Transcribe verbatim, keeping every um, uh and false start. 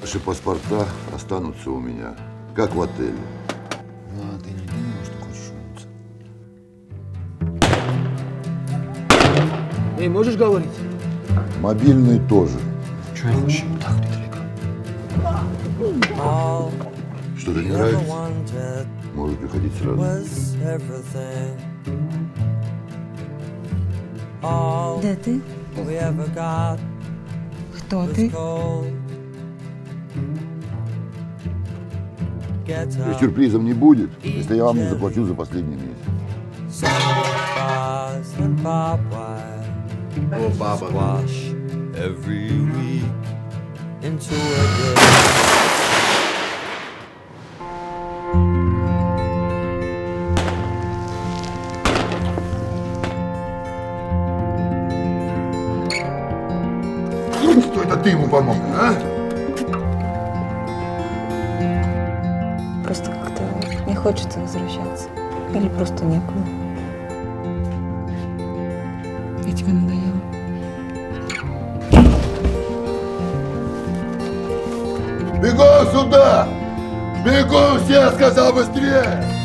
Ваши паспорта останутся у меня, как в отеле. Ну, а ты не думал, что хочешь умыться? Эй, можешь говорить? Мобильный тоже. Че я вообще вот так, Петрика? Что-то не нравится? Может приходить сразу. Де ти? Хто ти? И сюрпризов не будет, если я вам не заплачу за последний месяц. О, баба. Что это ты ему помог, а? Просто как-то не хочется возвращаться. Или просто некуда. Я тебе надоела. Бегом сюда! Бегом все, сказал быстрее!